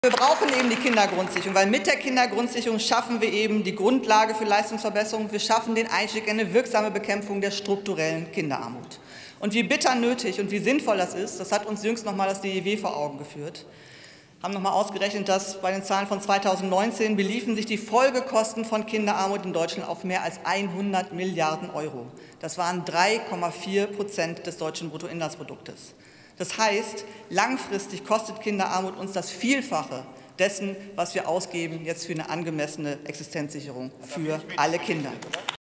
Wir brauchen eben die Kindergrundsicherung, weil mit der Kindergrundsicherung schaffen wir eben die Grundlage für Leistungsverbesserung. Wir schaffen den Einstieg in eine wirksame Bekämpfung der strukturellen Kinderarmut. Und wie bitter nötig und wie sinnvoll das ist, das hat uns jüngst noch mal das DIW vor Augen geführt. Haben noch mal ausgerechnet, dass bei den Zahlen von 2019 beliefen sich die Folgekosten von Kinderarmut in Deutschland auf mehr als 100 Milliarden Euro. Das waren 3,4% des deutschen Bruttoinlandsproduktes. Das heißt, langfristig kostet Kinderarmut uns das Vielfache dessen, was wir ausgeben jetzt für eine angemessene Existenzsicherung für alle Kinder.